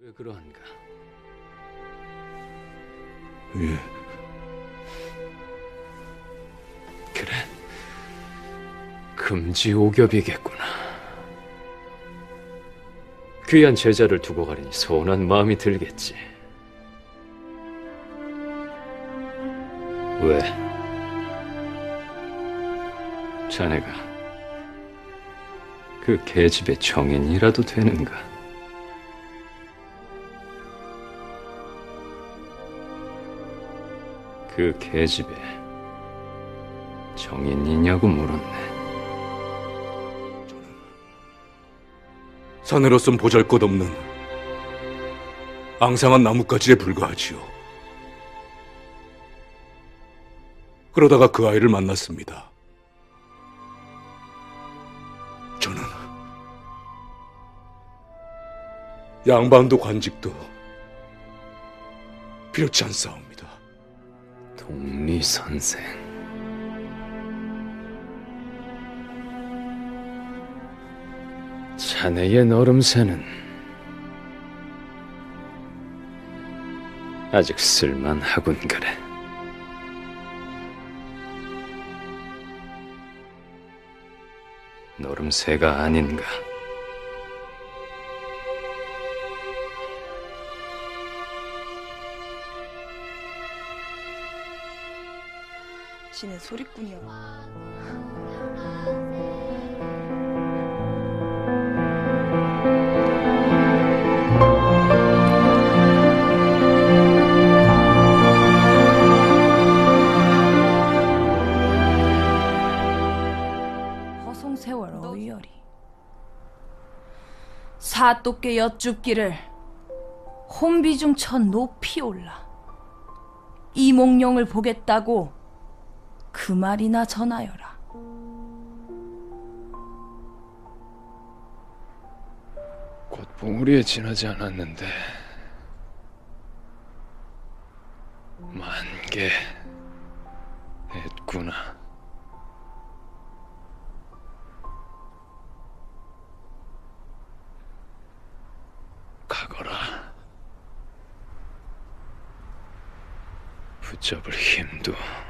왜 그러한가? 예. 그래, 금지오겹이겠구나. 귀한 제자를 두고 가려니 서운한 마음이 들겠지. 왜? 자네가 그 계집의 정인이라도 되는가? 그 계집의 정인이냐고 물었네. 사내로선 보잘것없는 앙상한 나뭇가지에 불과하지요. 그러다가 그 아이를 만났습니다. 저는 양반도 관직도 필요치 않사옵니다. 독리선생. 자네의 너름새는 아직 쓸만하군 그래. 너름새가 아닌가? 지네 소리꾼이여. 허송세월 어이여리 사또께 여쭙기를 혼비중 천 높이 올라 이몽룡을 보겠다고 그 말이나 전하여라. 곧 봉우리에 지나지 않았는데 만개 했구나. 가거라. 붙잡을 힘도